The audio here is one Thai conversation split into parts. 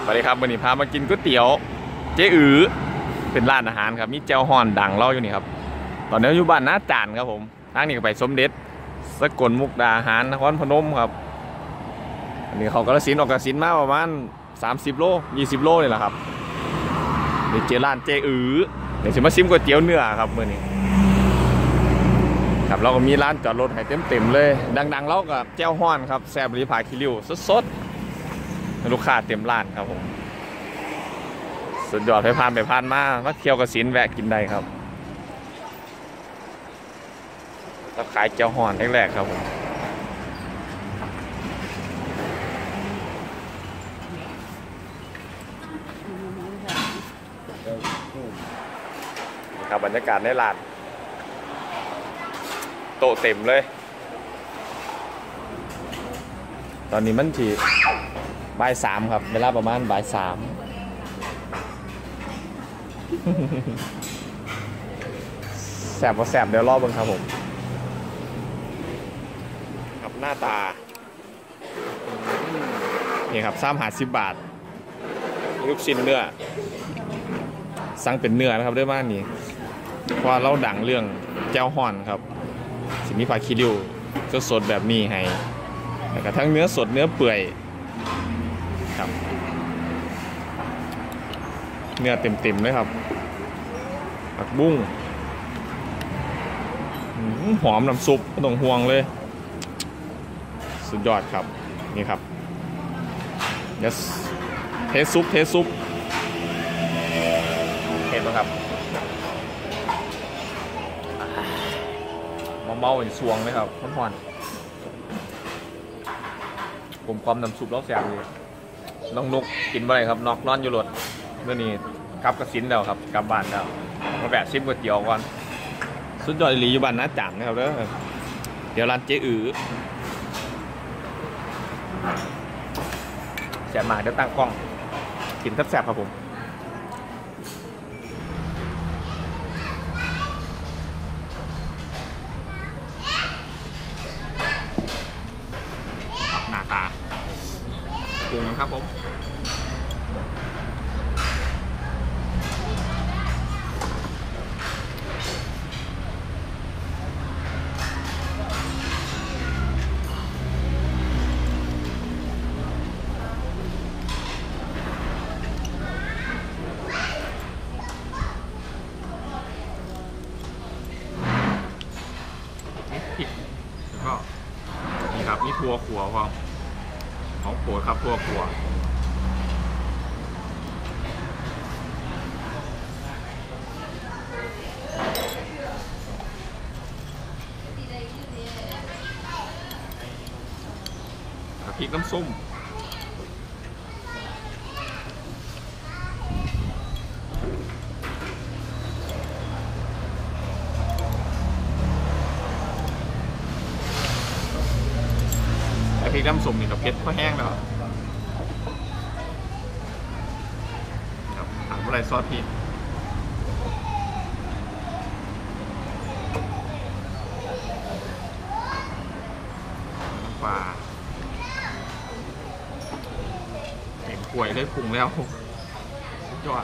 สวัสดีครับวันนี้พามากินก๋วยเตี๋ยวเจ๊อือเป็นร้านอาหารครับมีแจ่วฮ้อนดังเล่าอยู่นี่ครับตอนนี้อยู่บ้านน้าจานครับผมทางนี้ก็ไปสมเด็จสกลมุกดาหารนครพนมครับอันนี้เขากระสินออกกระสินมาประมาณ30 โล20 โลนี่แหละครับเดี๋ยวเจอร้านเจ๊อือเดี๋ยวจะมาชิมก๋วยเตี๋ยวเนื้อครับมื้อนี้ครับเราก็มีร้านจอดรถให้เต็มเลยดังๆเราก็แจ่วฮ้อนครับแซ่บริพาคิริวสดลูกค้าเต็มร้านครับผมสุดยอดไปผ่านมาเที่ยวกสินแวะกินได้ครับแล้วขายเจ้าห่อนแรกๆครับผมครับบรรยากาศในร้านโต๊ะเต็มเลยตอนนี้มันที่บ่าย 3ครับเวลาประมาณบ่าย 3แสบว่าแสบเดี๋ยวรอเบิ่งครับผมครับหน้าตานี่ครับ350 บาทลูกชิ้นเนื้อสั่งเป็นเนื้อนะครับด้วยมากนี่เพราะเราดังเรื่องแจ่วฮ้อนครับสิมีผักคีริ้วสดแบบนี้ให้แล้วก็ทั้งเนื้อสดเนื้อเปื่อยครับเนื้อเต็มเลยครับผักบุ้งหอมน้ำซุปไม่ต้องห่วงเลยสุดยอดครับนี่ครับเดี๋ยวเทซุปเห็นไหมครับเมาๆเป็นซวงเลยครับร้อนๆผมความน้ำซุปแล้วแซ่บเลยน้องนุกกินไปเลยครับนอกนอนอยู่รถเมื่อนี้กลับกระสินแล้วครับกลับบ้านแล้วมาแบะชิมก๋วยเตี๋ยวก่อนสุดยอดอีหลีอยู่บ้านน้าจานนะครับเดี๋ยวร้านเจ๊อือแซ่บมากเดี๋ยวตั้งกล้องกินแซ่บๆครับผมหน้าตาปรุงนะครับผมแล้วก็นี่ครับนี่ถั่วขัวของโปรดครับถั่วขัวพริกน้ำส้มพริกน้ำส้มนี่กับเผ็ดก็แห้งแล้วครับหางอะไรซอสพริกน้ำปลาเห็นป่วยเลยปรุงแล้วยอด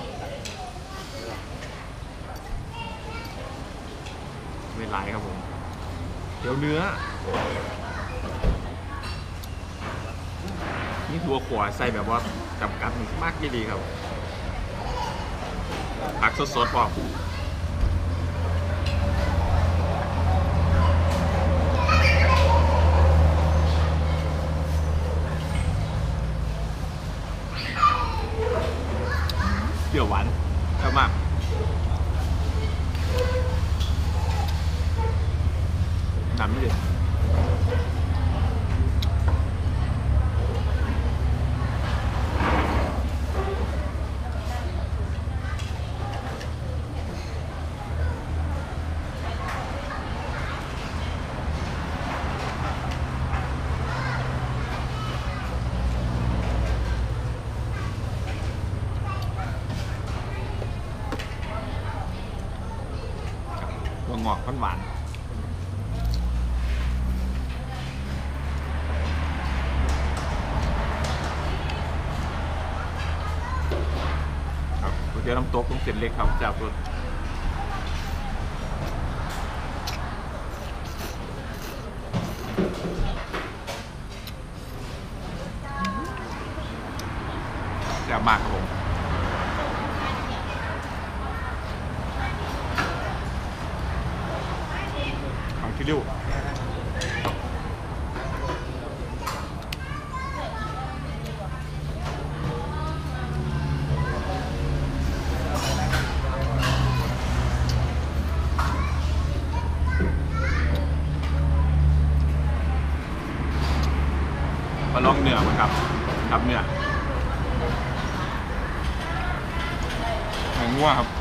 เวลาครับผมเดี๋ยวเนื้อนี่ถั่วขวใส่แบบว่ากับกัดมากดีครับผักสดๆพอเปรี้ยวหวานชอบมากหนำไม่ดีตัวงอกหวานตี๋ยวน้ำตกต้องเส้นเล็กครับจากรสแซ่บมากครับผมของคิริวมาลองเนื้อมั้งครับครับเนื้องัวครับ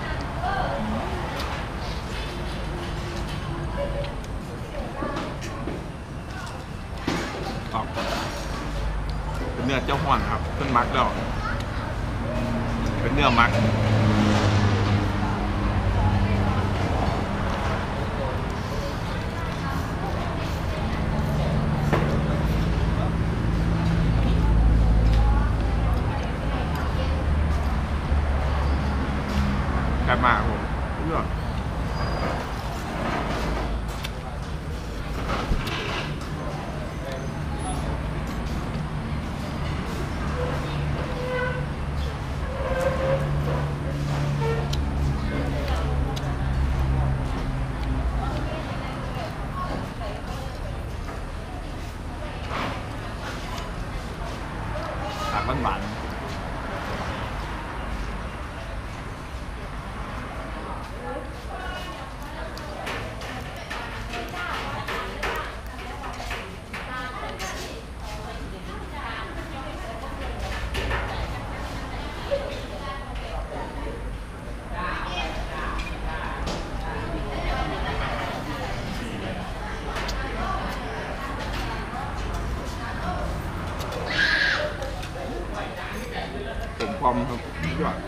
เป็นเนื้อเจ้าห้อนครับเพิ่งมักแล้วเป็นเนื้อมักแซ่บมากผมเลือกผักหวานผมพร้อมครับยอด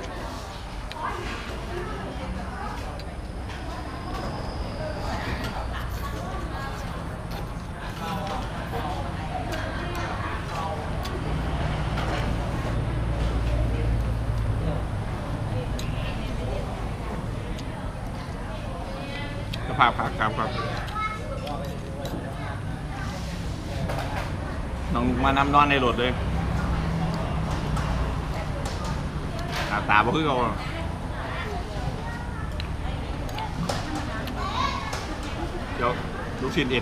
สภาพครับน้องมานำนอนในรถเลยตาบ่คือเขาเดี๋ยวลูกชิ้นเอ็น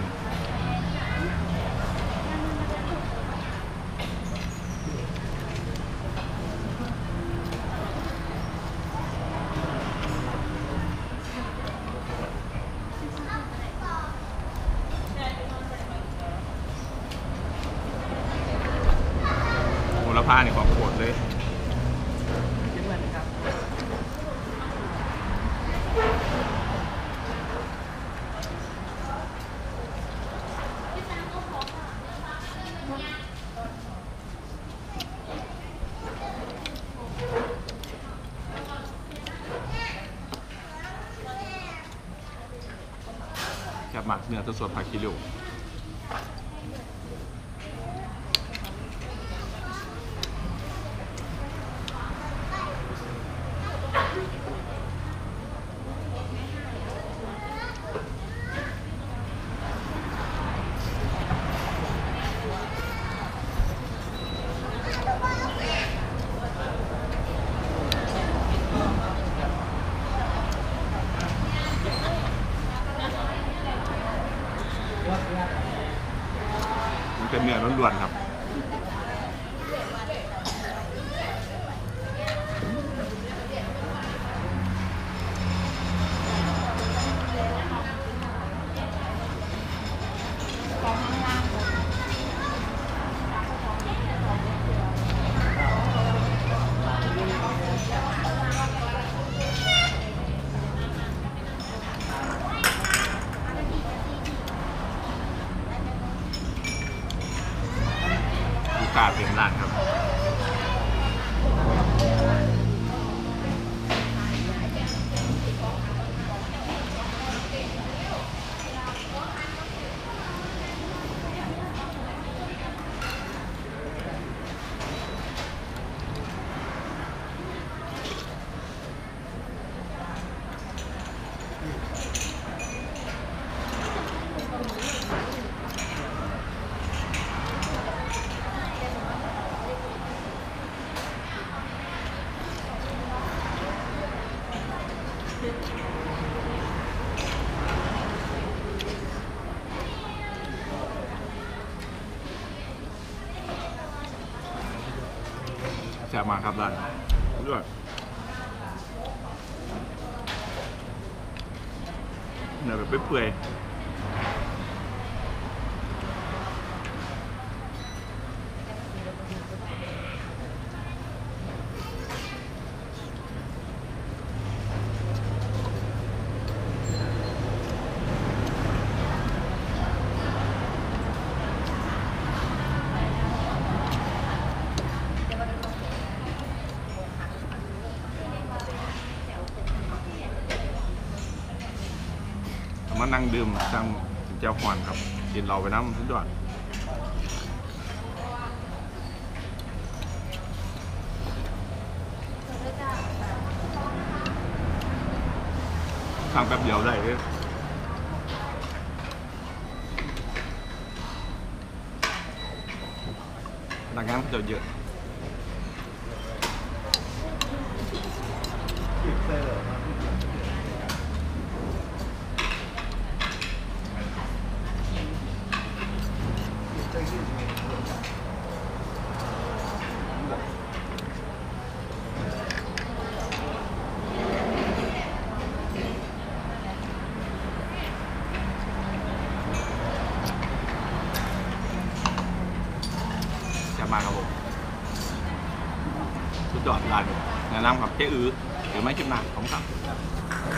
โหระพาเนี่ยของโปรดเลยแซ่บมากเนื้อสดๆผักคิริวมันเป็นเนื้อล้วนๆครับแซ่บมากครับร้านด้วยเนื้อแบบเปื่อยมานั่งดื่มสั่งเจ้าฮอนครับกินเราไปน้ำสุดยอดสั่งแป๊บเดียวได้เลยพนักงานเขาจะเยอะจะมาครับผมสุดยอดร้านแนะนำครับเจ๊อือหรือไม่ชิมนาของครับ